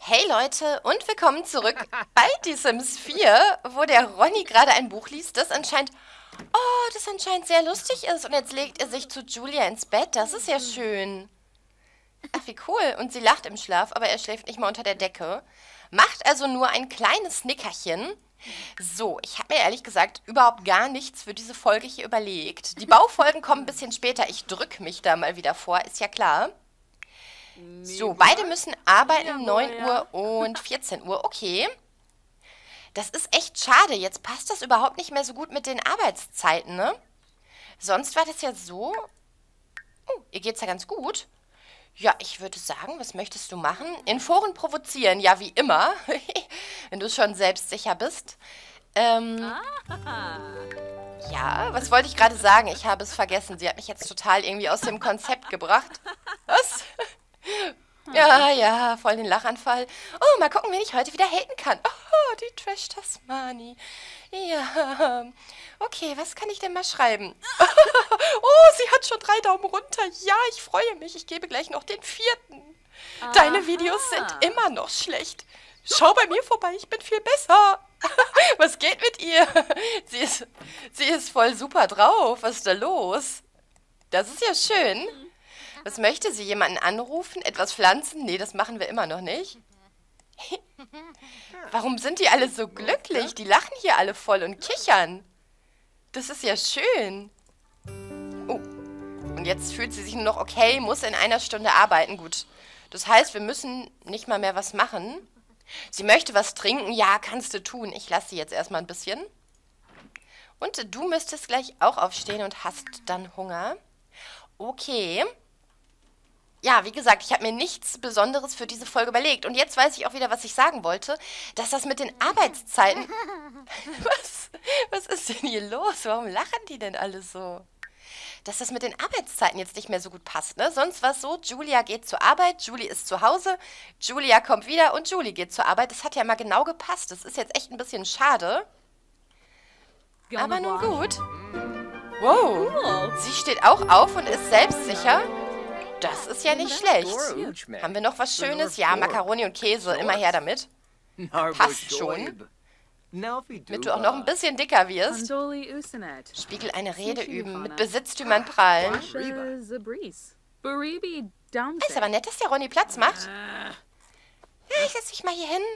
Hey Leute und willkommen zurück bei Die Sims 4, wo der Ronny gerade ein Buch liest, das anscheinend sehr lustig ist. Und jetzt legt er sich zu Julia ins Bett. Das ist ja schön. Ach, wie cool. Und sie lacht im Schlaf, aber er schläft nicht mal unter der Decke. Macht also nur ein kleines Nickerchen. So, ich habe mir ehrlich gesagt überhaupt gar nichts für diese Folge hier überlegt. Die Baufolgen kommen ein bisschen später. Ich drücke mich da mal wieder vor, ist ja klar. So, beide müssen arbeiten, 9 Uhr und 14 Uhr. Okay. Das ist echt schade. Jetzt passt das überhaupt nicht mehr so gut mit den Arbeitszeiten, ne? Sonst war das ja so. Oh, ihr geht's ja ganz gut. Ja, ich würde sagen, was möchtest du machen? In Foren provozieren, ja, wie immer. Wenn du schon selbstsicher bist. Ja, was wollte ich gerade sagen? Ich habe es vergessen. Sie hat mich jetzt total irgendwie aus dem Konzept gebracht. Was? Ja, voll den Lachanfall. Oh, mal gucken, wen ich heute wieder haten kann. Oh, die Trash-Tasmani. Ja. Okay, was kann ich denn mal schreiben? Oh, sie hat schon 3 Daumen runter. Ja, ich freue mich. Ich gebe gleich noch den 4. Deine Videos sind immer noch schlecht. Schau bei mir vorbei, ich bin viel besser. Was geht mit ihr? Sie ist voll super drauf. Was ist da los? Das ist ja schön. Was möchte sie? Jemanden anrufen? Etwas pflanzen? Nee, das machen wir immer noch nicht. Warum sind die alle so glücklich? Die lachen hier alle voll und kichern. Das ist ja schön. Oh, und jetzt fühlt sie sich nur noch okay, muss in einer Stunde arbeiten. Gut, das heißt, wir müssen nicht mal mehr was machen. Sie möchte was trinken? Ja, kannst du tun. Ich lasse sie jetzt erstmal ein bisschen. Und du müsstest gleich auch aufstehen und hast dann Hunger. Okay. Ja, wie gesagt, ich habe mir nichts Besonderes für diese Folge überlegt. Und jetzt weiß ich auch wieder, was ich sagen wollte. Dass das mit den Arbeitszeiten... Was ist denn hier los? Warum lachen die denn alle so? Dass das mit den Arbeitszeiten jetzt nicht mehr so gut passt, ne? Sonst war es so, Julia geht zur Arbeit, Julie ist zu Hause, Julia kommt wieder und Julie geht zur Arbeit. Das hat ja mal genau gepasst. Das ist jetzt echt ein bisschen schade. Aber nun gut. Wow, sie steht auch auf und ist selbstsicher. Das ist ja nicht schlecht. Haben wir noch was Schönes? Ja, Macaroni und Käse, immer her damit. Passt schon. Damit du auch noch ein bisschen dicker wirst. Spiegel eine Rede üben, mit Besitztümern prahlen. Ist aber nett, dass der Ronny Platz macht. Ja, ich setz mich mal hier hin.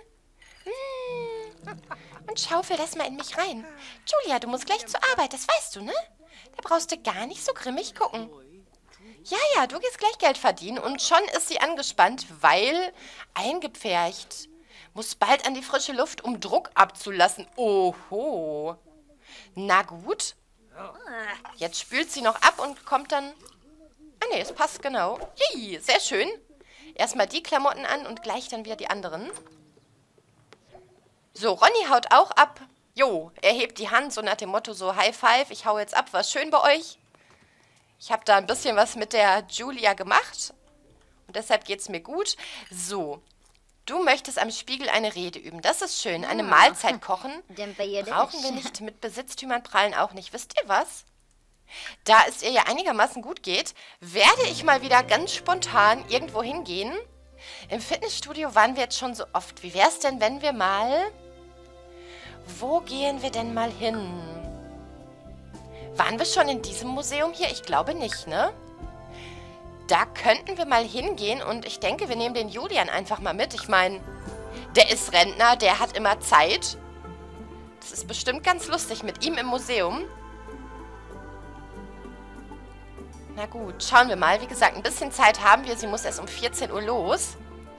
Und schaufel das mal in mich rein. Julia, du musst gleich zur Arbeit, das weißt du, ne? Da brauchst du gar nicht so grimmig gucken. Ja, du gehst gleich Geld verdienen und schon ist sie angespannt, weil eingepfercht. Muss bald an die frische Luft, um Druck abzulassen. Oho. Na gut. Jetzt spült sie noch ab und kommt dann... Ah ne, es passt genau. Jee, sehr schön. Erstmal die Klamotten an und gleich dann wieder die anderen. So, Ronny haut auch ab. Jo, er hebt die Hand so nach dem Motto so High Five, ich hau jetzt ab, war schön bei euch. Ich habe da ein bisschen was mit der Julia gemacht und deshalb geht es mir gut. So, du möchtest am Spiegel eine Rede üben. Das ist schön. Eine Mahlzeit kochen. Brauchen wir nicht. Mit Besitztümern prallen auch nicht. Wisst ihr was? Da es ihr ja einigermaßen gut geht, werde ich mal wieder ganz spontan irgendwo hingehen. Im Fitnessstudio waren wir jetzt schon so oft. Wie wäre es denn, wenn wir mal... Wo gehen wir denn mal hin? Waren wir schon in diesem Museum hier? Ich glaube nicht, ne? Da könnten wir mal hingehen und ich denke, wir nehmen den Julian einfach mal mit. Ich meine, der ist Rentner, der hat immer Zeit. Das ist bestimmt ganz lustig mit ihm im Museum. Na gut, schauen wir mal. Wie gesagt, ein bisschen Zeit haben wir. Sie muss erst um 14 Uhr los.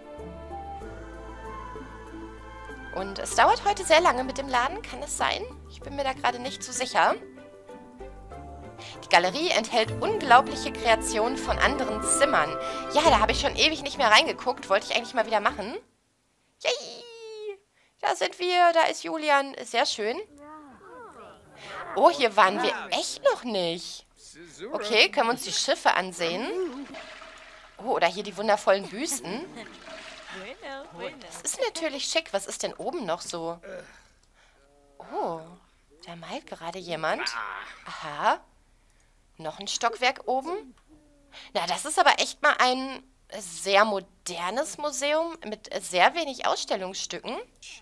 Und es dauert heute sehr lange mit dem Laden. Kann es sein? Ich bin mir da gerade nicht so sicher. Die Galerie enthält unglaubliche Kreationen von anderen Zimmern. Ja, da habe ich schon ewig nicht mehr reingeguckt. Wollte ich eigentlich mal wieder machen. Yay! Da sind wir. Da ist Julian. Sehr schön. Oh, hier waren wir echt noch nicht. Okay, können wir uns die Schiffe ansehen. Oh, oder hier die wundervollen Büsten. Das ist natürlich schick. Was ist denn oben noch so? Oh, da malt gerade jemand. Aha. Noch ein Stockwerk oben? Na, das ist aber echt mal ein sehr modernes Museum mit sehr wenig Ausstellungsstücken.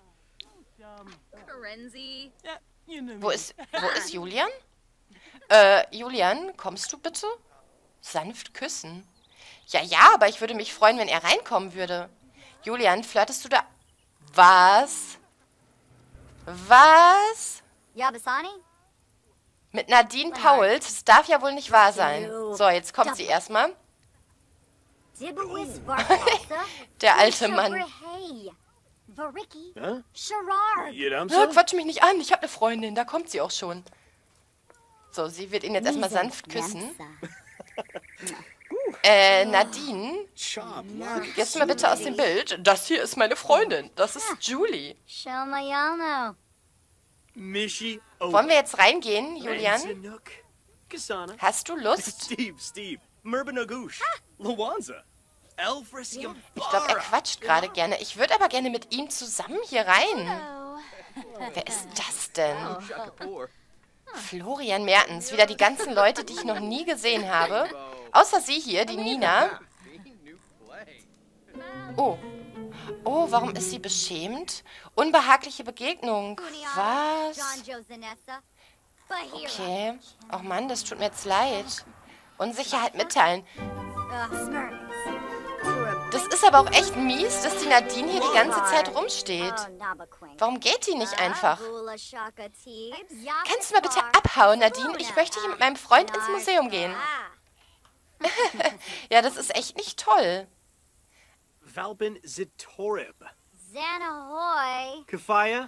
Wo ist Julian? Julian, kommst du bitte? Sanft küssen. Ja, aber ich würde mich freuen, wenn er reinkommen würde. Julian, flirtest du da... Was? Was? Ja, Basani? Mit Nadine Pauls? Das darf ja wohl nicht wahr sein. So, jetzt kommt sie erstmal. Der alte Mann. Quatsch mich nicht an, ich habe eine Freundin. Da kommt sie auch schon. So, sie wird ihn jetzt erstmal sanft küssen. Nadine, jetzt mal bitte aus dem Bild. Das hier ist meine Freundin. Das ist Julie. Wollen wir jetzt reingehen, Julian? Hast du Lust? Ich glaube, er quatscht gerade gerne. Ich würde aber gerne mit ihm zusammen hier rein. Wer ist das denn? Florian Mertens. Wieder die ganzen Leute, die ich noch nie gesehen habe. Außer sie hier, die Nina. Oh. Oh, warum ist sie beschämt? Unbehagliche Begegnung. Was? Okay. Oh Mann, das tut mir jetzt leid. Unsicherheit mitteilen. Das ist aber auch echt mies, dass die Nadine hier die ganze Zeit rumsteht. Warum geht die nicht einfach? Kannst du mal bitte abhauen, Nadine? Ich möchte hier mit meinem Freund ins Museum gehen. Ja, das ist echt nicht toll. Valbin Zitorib. Xanahoy. Kafaya.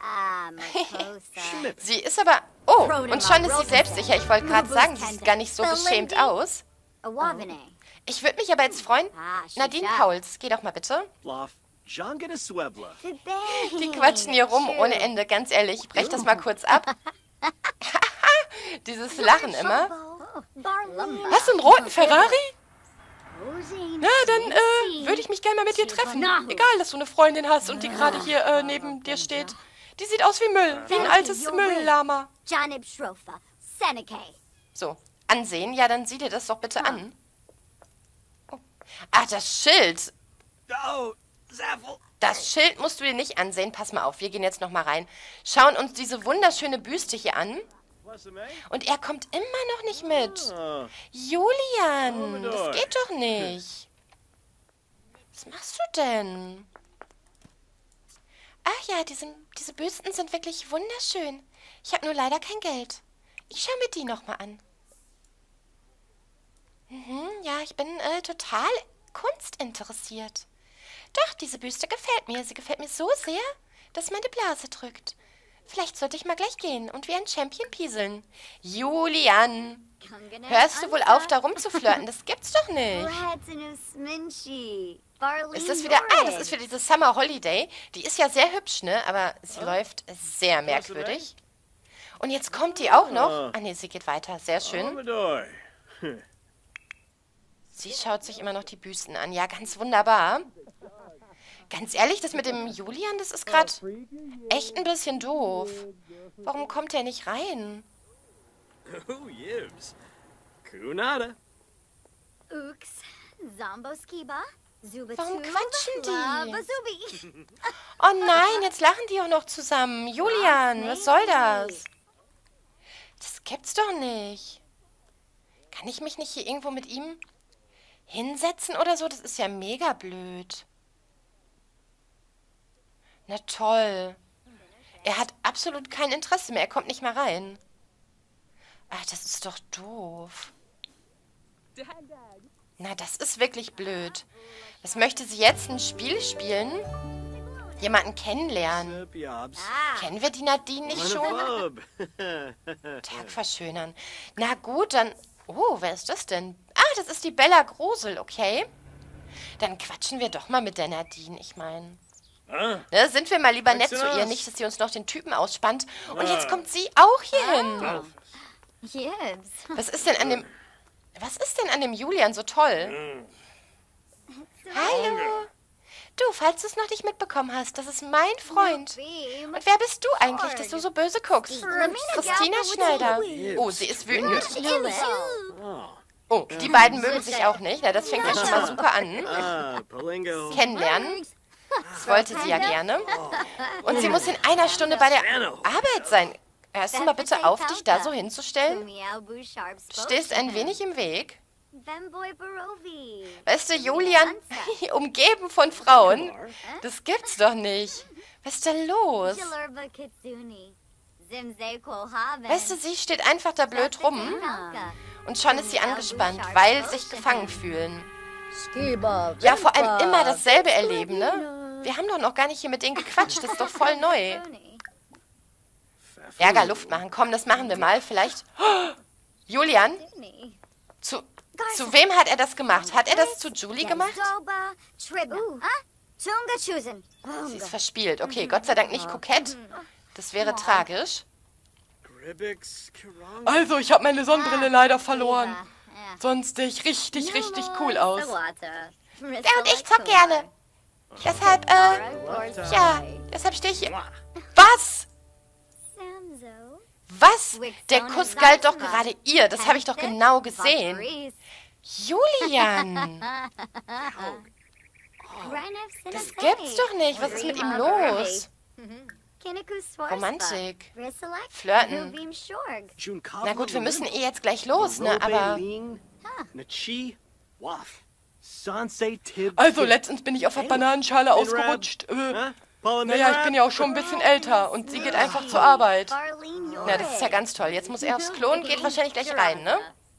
Sie ist aber... Oh, und schon ist sie selbstsicher. Ich wollte gerade sagen, sie sieht gar nicht so beschämt aus. Ich würde mich aber jetzt freuen... Nadine Pauls, geh doch mal bitte. Die quatschen hier rum ohne Ende, ganz ehrlich. Ich brech das mal kurz ab. Dieses Lachen immer. Hast du einen roten Ferrari? Na, dann würde ich mich gerne mal mit dir treffen. Egal, dass du eine Freundin hast und die gerade hier neben dir steht. Die sieht aus wie Müll, wie ein altes Mülllama. So, ansehen? Ja, dann sieh dir das doch bitte an. Oh. Ach, das Schild. Das Schild musst du dir nicht ansehen. Pass mal auf, wir gehen jetzt noch mal rein. Schauen uns diese wunderschöne Büste hier an. Und er kommt immer noch nicht mit. Julian, das geht doch nicht. Was machst du denn? Ach ja, diese Büsten sind wirklich wunderschön. Ich habe nur leider kein Geld. Ich schaue mir die noch mal an. Ja, ich bin total kunstinteressiert. Doch, diese Büste gefällt mir. Sie gefällt mir so sehr, dass meine Blase drückt. Vielleicht sollte ich mal gleich gehen und wie ein Champion pieseln. Julian, hörst du wohl auf, da rumzuflirten? Das gibt's doch nicht. Ist das wieder... Ah, das ist für diese Summer Holiday. Die ist ja sehr hübsch, ne? Aber sie läuft sehr merkwürdig. Und jetzt kommt die auch noch. Ah, nee, sie geht weiter. Sehr schön. Sie schaut sich immer noch die Büsten an. Ja, ganz wunderbar. Ganz ehrlich, das mit dem Julian, das ist gerade echt ein bisschen doof. Warum kommt er nicht rein? Warum quatschen die? Oh nein, jetzt lachen die auch noch zusammen. Julian, was soll das? Das gibt's doch nicht. Kann ich mich nicht hier irgendwo mit ihm hinsetzen oder so? Das ist ja mega blöd. Na toll. Er hat absolut kein Interesse mehr. Er kommt nicht mal rein. Ach, das ist doch doof. Na, das ist wirklich blöd. Was möchte sie jetzt? Ein Spiel spielen? Jemanden kennenlernen? Kennen wir die Nadine nicht schon? Tag verschönern. Na gut, dann... Oh, wer ist das denn? Ah, das ist die Bella Grosel, okay. Dann quatschen wir doch mal mit der Nadine, ich meine... Ne, sind wir mal lieber nett zu ihr, nicht, dass sie uns noch den Typen ausspannt. Und jetzt kommt sie auch hier hin. Was ist denn an dem Julian so toll? Hallo. Du, falls du es noch nicht mitbekommen hast, das ist mein Freund. Und wer bist du eigentlich, dass du so böse guckst? Christina Schneider. Oh, sie ist wütend. Oh, die beiden mögen sich auch nicht. Na, das fängt ja schon mal super an. Palingo. Kennenlernen. Das wollte sie ja gerne. Und sie muss in einer Stunde bei der Arbeit sein. Hörst du mal bitte auf, dich da so hinzustellen? Du stehst ein wenig im Weg. Weißt du, Julian, umgeben von Frauen, das gibt's doch nicht. Was ist da los? Weißt du, sie steht einfach da blöd rum und schon ist sie angespannt, weil sich gefangen fühlen. Ja, vor allem immer dasselbe erleben, ne? Wir haben doch noch gar nicht hier mit denen gequatscht, das ist doch voll neu. Ärger Luft machen, komm, das machen wir mal, vielleicht. Oh, Julian, zu wem hat er das gemacht? Hat er das zu Julie gemacht? Sie ist verspielt. Okay, Gott sei Dank nicht kokett. Das wäre tragisch. Also, ich habe meine Sonnenbrille leider verloren. Sonst sehe ich richtig, richtig cool aus. Der und ich zock gerne. Deshalb, deshalb stehe ich hier. Was? Was? Der Kuss galt doch gerade ihr. Das habe ich doch genau gesehen. Julian. Das gibt's doch nicht. Was ist mit ihm los? Romantik. Flirten. Na gut, wir müssen eh jetzt gleich los, ne? Aber... Also, letztens bin ich auf der Bananenschale ausgerutscht. Naja, ich bin ja auch schon ein bisschen älter und sie geht einfach zur Arbeit. Na, das ist ja ganz toll. Jetzt muss er aufs Klo und geht wahrscheinlich gleich rein, ne?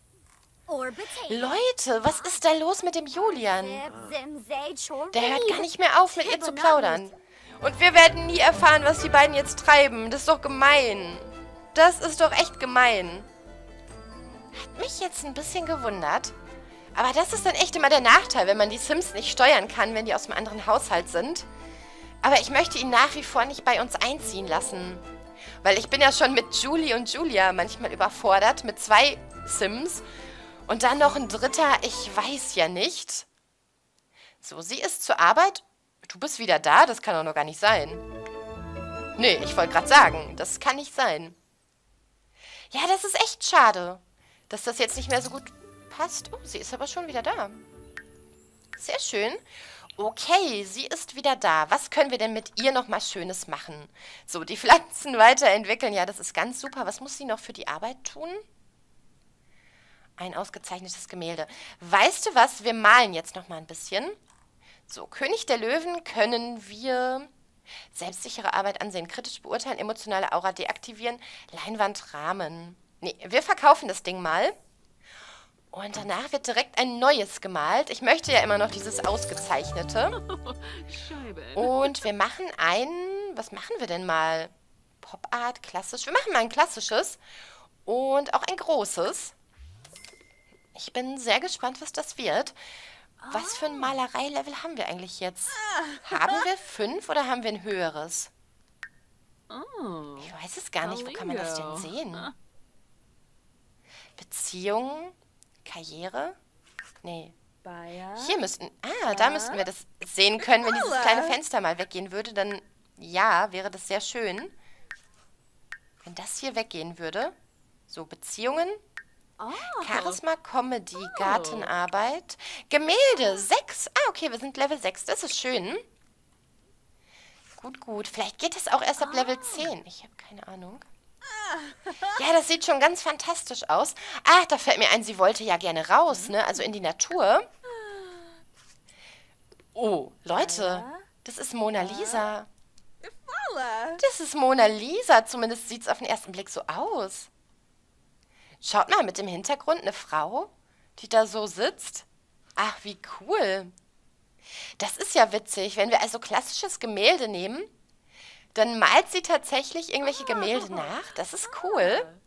Leute, was ist da los mit dem Julian? Der hört gar nicht mehr auf, mit ihr zu plaudern. Und wir werden nie erfahren, was die beiden jetzt treiben. Das ist doch gemein. Das ist doch echt gemein. Hat mich jetzt ein bisschen gewundert. Aber das ist dann echt immer der Nachteil, wenn man die Sims nicht steuern kann, wenn die aus einem anderen Haushalt sind. Aber ich möchte ihn nach wie vor nicht bei uns einziehen lassen. Weil ich bin ja schon mit Julie und Julia manchmal überfordert, mit 2 Sims. Und dann noch ein dritter, ich weiß ja nicht. So, sie ist zur Arbeit. Du bist wieder da? Das kann doch noch gar nicht sein. Nee, ich wollte gerade sagen, das kann nicht sein. Ja, das ist echt schade, dass das jetzt nicht mehr so gut passt. Oh, sie ist aber schon wieder da. Sehr schön. Okay, sie ist wieder da. Was können wir denn mit ihr noch mal Schönes machen? So, die Pflanzen weiterentwickeln. Ja, das ist ganz super. Was muss sie noch für die Arbeit tun? Ein ausgezeichnetes Gemälde. Weißt du was? Wir malen jetzt noch mal ein bisschen. So, König der Löwen können wir selbstsichere Arbeit ansehen, kritisch beurteilen, emotionale Aura deaktivieren, Leinwandrahmen. Nee, wir verkaufen das Ding mal. Und danach wird direkt ein neues gemalt. Ich möchte ja immer noch dieses ausgezeichnete. Und wir machen was machen wir denn mal? Pop Art, klassisch. Wir machen mal ein klassisches und auch ein großes. Ich bin sehr gespannt, was das wird. Was für ein Malereilevel haben wir eigentlich jetzt? Haben wir 5 oder haben wir ein höheres? Ich weiß es gar nicht. Wo kann man das denn sehen? Beziehungen? Karriere? Nee. Hier müssten... da müssten wir das sehen können. Wenn dieses kleine Fenster mal weggehen würde, dann... Ja, wäre das sehr schön. Wenn das hier weggehen würde. So, Beziehungen... Charisma, Comedy, Gartenarbeit, Gemälde, 6. Okay, wir sind Level 6, das ist schön. Gut, gut. Vielleicht geht es auch erst ab Level 10. Ich habe keine Ahnung. Ja, das sieht schon ganz fantastisch aus. Ach, da fällt mir ein, sie wollte ja gerne raus, ne? Also in die Natur. Oh, Leute, das ist Mona Lisa. Das ist Mona Lisa, zumindest sieht es auf den ersten Blick so aus. Schaut mal, mit dem Hintergrund eine Frau, die da so sitzt. Ach, wie cool. Das ist ja witzig. Wenn wir also klassisches Gemälde nehmen, dann malt sie tatsächlich irgendwelche Gemälde nach. Das ist cool.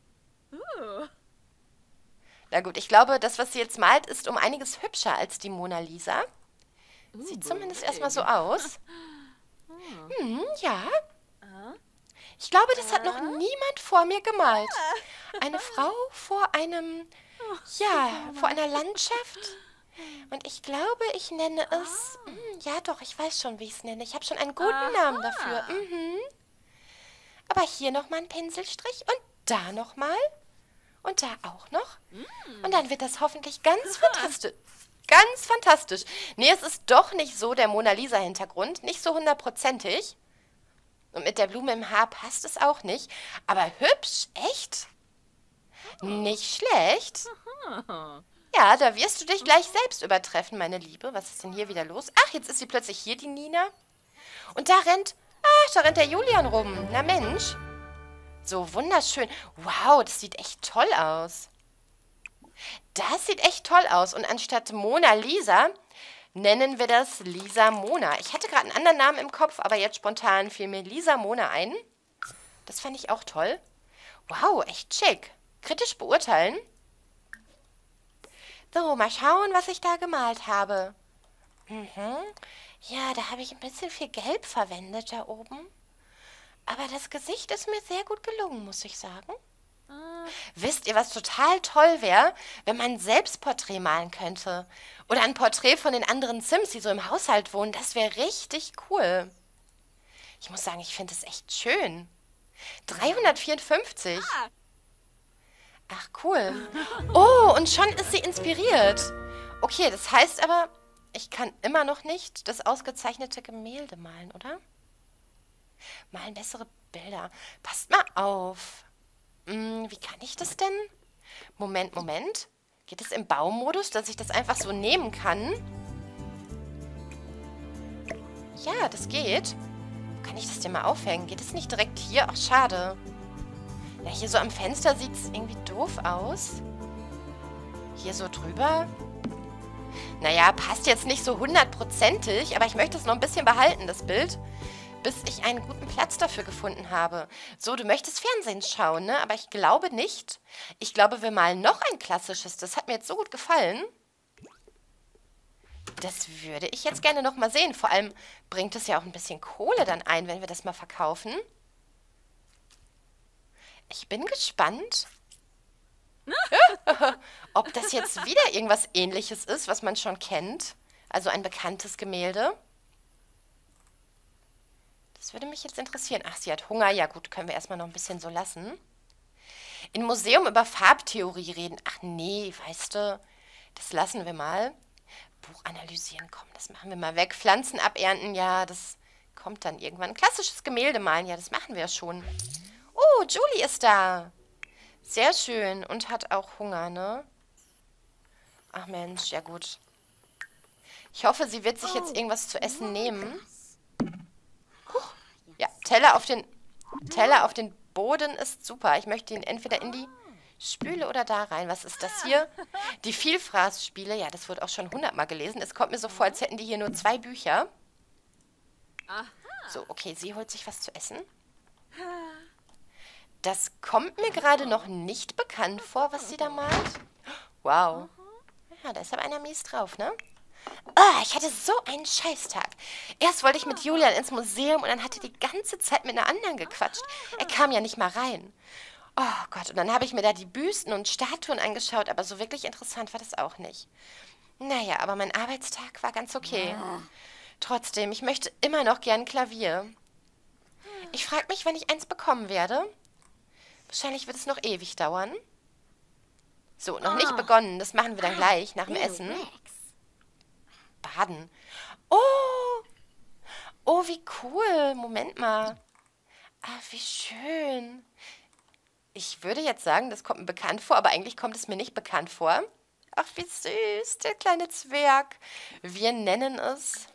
Na gut, ich glaube, das, was sie jetzt malt, ist um einiges hübscher als die Mona Lisa. Sieht zumindest erstmal so aus. Ja. Ich glaube, das hat noch niemand vor mir gemalt. Eine Frau vor einem, vor einer Landschaft. Und ich glaube, ich nenne es, ja doch, ich weiß schon, wie ich es nenne. Ich habe schon einen guten Namen dafür. Aber hier nochmal ein Pinselstrich und da nochmal. Und da auch noch. Und dann wird das hoffentlich ganz fantastisch. Ganz fantastisch. Nee, es ist doch nicht so der Mona Lisa-Hintergrund. Nicht so 100%ig. Und mit der Blume im Haar passt es auch nicht. Aber hübsch, echt? Nicht schlecht. Ja, da wirst du dich gleich selbst übertreffen, meine Liebe. Was ist denn hier wieder los? Ach, jetzt ist sie plötzlich hier, die Nina. Und da rennt der Julian rum. Na Mensch. So wunderschön. Wow, das sieht echt toll aus. Das sieht echt toll aus. Und anstatt Mona Lisa nennen wir das Lisa Mona. Ich hatte gerade einen anderen Namen im Kopf, aber jetzt spontan fiel mir Lisa Mona ein. Das fand ich auch toll. Wow, echt schick. Kritisch beurteilen. So, mal schauen, was ich da gemalt habe. Ja, da habe ich ein bisschen viel Gelb verwendet da oben. Aber das Gesicht ist mir sehr gut gelungen, muss ich sagen. Wisst ihr, was total toll wäre, wenn man ein Selbstporträt malen könnte? Oder ein Porträt von den anderen Sims, die so im Haushalt wohnen. Das wäre richtig cool. Ich muss sagen, ich finde es echt schön. 354. Ach, cool. Oh, und schon ist sie inspiriert. Okay, das heißt aber, ich kann immer noch nicht das ausgezeichnete Gemälde malen, oder? Malen bessere Bilder. Passt mal auf. Wie kann ich das denn? Moment. Geht es im Baumodus, dass ich das einfach so nehmen kann? Ja, das geht. Kann ich das denn mal aufhängen? Geht es nicht direkt hier? Ach, schade. Ja, hier so am Fenster sieht es irgendwie doof aus. Hier so drüber. Naja, passt jetzt nicht so 100%ig, aber ich möchte es noch ein bisschen behalten, das Bild, bis ich einen guten Platz dafür gefunden habe. So, du möchtest Fernsehen schauen, ne? Aber ich glaube nicht. Ich glaube, wir malen noch ein klassisches. Das hat mir jetzt so gut gefallen. Das würde ich jetzt gerne noch mal sehen. Vor allem bringt es ja auch ein bisschen Kohle dann ein, wenn wir das mal verkaufen. Ich bin gespannt, ob das jetzt wieder irgendwas Ähnliches ist, was man schon kennt. Also ein bekanntes Gemälde. Das würde mich jetzt interessieren. Ach, sie hat Hunger. Ja gut, können wir erstmal noch ein bisschen so lassen. Im Museum über Farbtheorie reden. Ach nee, weißt du, das lassen wir mal. Buch analysieren, komm, das machen wir mal weg. Pflanzen abernten, ja, das kommt dann irgendwann. Klassisches Gemälde malen, ja, das machen wir ja schon. Oh, Julie ist da. Sehr schön. Und hat auch Hunger, ne? Ach Mensch, ja gut. Ich hoffe, sie wird sich jetzt irgendwas zu essen nehmen. Huch. Ja, Teller auf den Boden ist super. Ich möchte ihn entweder in die Spüle oder da rein. Was ist das hier? Die Vielfraßspiele. Ja, das wurde auch schon 100-mal gelesen. Es kommt mir so vor, als hätten die hier nur 2 Bücher. So, okay, sie holt sich was zu essen. Das kommt mir gerade noch nicht bekannt vor, was sie da malt. Wow. Ja, da ist aber einer mies drauf, ne? Oh, ich hatte so einen Scheißtag. Erst wollte ich mit Julian ins Museum und dann hat er die ganze Zeit mit einer anderen gequatscht. Er kam ja nicht mal rein. Oh Gott, und dann habe ich mir da die Büsten und Statuen angeschaut, aber so wirklich interessant war das auch nicht. Naja, aber mein Arbeitstag war ganz okay. Trotzdem, ich möchte immer noch gern Klavier. Ich frage mich, wann ich eins bekommen werde. Wahrscheinlich wird es noch ewig dauern. So, noch nicht begonnen. Das machen wir dann gleich, nach dem Essen. Baden. Oh! Oh, wie cool. Moment mal. Ah, wie schön. Ich würde jetzt sagen, das kommt mir bekannt vor, aber eigentlich kommt es mir nicht bekannt vor. Ach, wie süß, der kleine Zwerg. Wir nennen es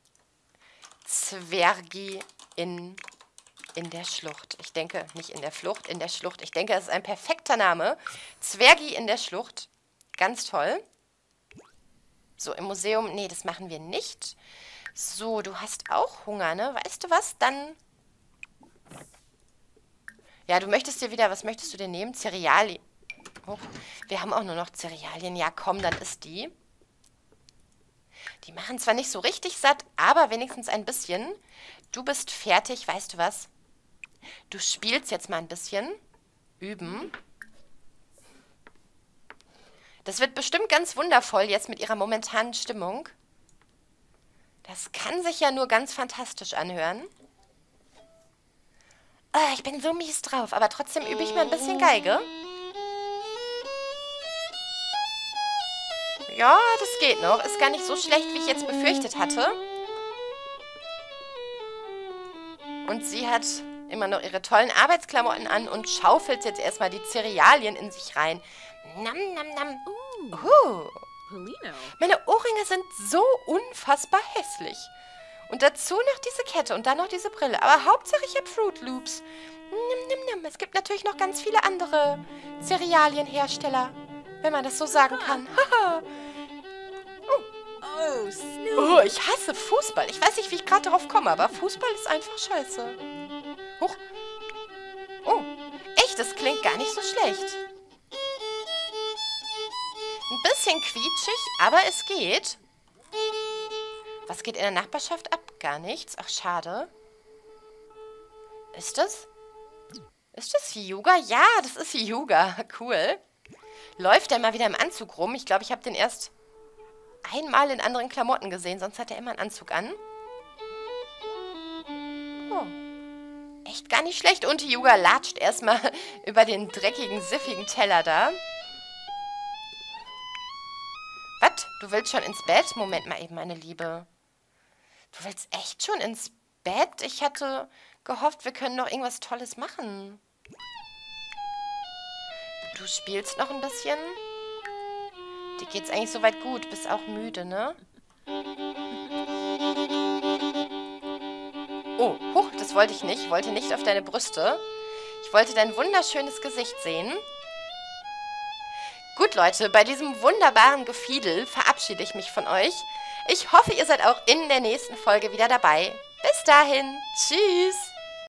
Zwergi in der Schlucht. Ich denke, nicht in der Flucht, in der Schlucht. Ich denke, es ist ein perfekter Name. Zwergi in der Schlucht. Ganz toll. So, im Museum, nee, das machen wir nicht. So, du hast auch Hunger, ne? Weißt du was? Dann... Ja, du möchtest dir wieder, was möchtest du dir nehmen? Cerealien. Oh, wir haben auch nur noch Cerealien. Ja, komm, dann isst die. Die machen zwar nicht so richtig satt, aber wenigstens ein bisschen. Du bist fertig, weißt du was? Du spielst jetzt mal ein bisschen. Üben. Das wird bestimmt ganz wundervoll jetzt mit ihrer momentanen Stimmung. Das kann sich ja nur ganz fantastisch anhören. Oh, ich bin so mies drauf, aber trotzdem übe ich mal ein bisschen Geige. Ja, das geht noch. Ist gar nicht so schlecht, wie ich jetzt befürchtet hatte. Und sie hat immer noch ihre tollen Arbeitsklamotten an und schaufelt jetzt erstmal die Cerealien in sich rein. Nam, nam, nam. Polino. Meine Ohrringe sind so unfassbar hässlich. Und dazu noch diese Kette und dann noch diese Brille. Aber Hauptsache ich habe Fruit Loops. Es gibt natürlich noch ganz viele andere Cerealienhersteller, wenn man das so sagen kann. Oh, Snoopy. Oh, ich hasse Fußball. Ich weiß nicht, wie ich gerade darauf komme, aber Fußball ist einfach scheiße. Huch. Oh, echt, das klingt gar nicht so schlecht. Ein bisschen quietschig, aber es geht. Was geht in der Nachbarschaft ab? Gar nichts. Ach, schade. Ist das? Ist das Hyuga? Ja, das ist Hyuga. Cool. Läuft der mal wieder im Anzug rum? Ich glaube, ich habe den erst einmal in anderen Klamotten gesehen. Sonst hat er immer einen Anzug an. Oh. Echt gar nicht schlecht. Und Hyuga latscht erstmal über den dreckigen, siffigen Teller da. Was? Du willst schon ins Bett? Moment mal eben, meine Liebe. Du willst echt schon ins Bett? Ich hatte gehofft, wir können noch irgendwas Tolles machen. Du spielst noch ein bisschen? Dir geht's eigentlich soweit gut. Bist auch müde, ne? Oh, huch, das wollte ich nicht. Ich wollte nicht auf deine Brüste. Ich wollte dein wunderschönes Gesicht sehen. Gut, Leute, bei diesem wunderbaren Gefiedel verabschiede ich mich von euch. Ich hoffe, ihr seid auch in der nächsten Folge wieder dabei. Bis dahin. Tschüss.